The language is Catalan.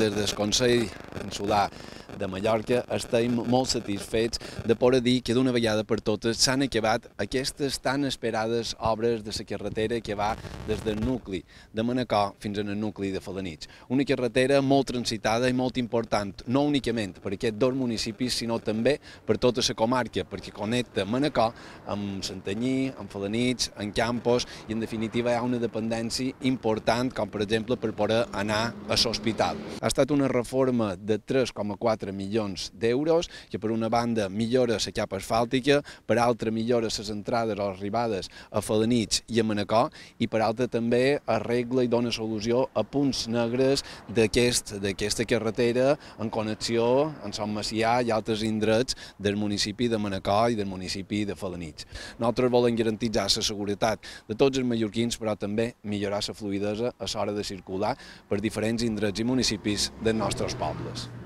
des del Consell Insular de Mallorca estem molt satisfets de poder dir que d'una vegada per totes s'han acabat aquestes tan esperades obres de la carretera que va des del nucli de Manacor fins al nucli de Felanitx. Una carretera molt transitada i molt important, no únicament per aquests dos municipis, sinó també per tota la comarca, perquè connecta Manacor amb Santanyí, amb Felanitx, amb Campos, i en definitiva hi ha una dependència important, com per exemple per poder anar a l'hospital. Ha estat una reforma de 3,4 milions d'euros, que per una banda millora la capa asfàltica, per altra millora les entrades o arribades a Felanitx i a Manacor, i per altra també arregla i dona solució a punts negres d'aquesta carretera en connexió amb Sant Macià i altres indrets del municipi de Manacor i del municipi de Felanitx. Nosaltres volem garantir la seguretat de tots els mallorquins, però també millorar la fluïdesa a l'hora de circular per diferents indrets i municipis dels nostres pobles.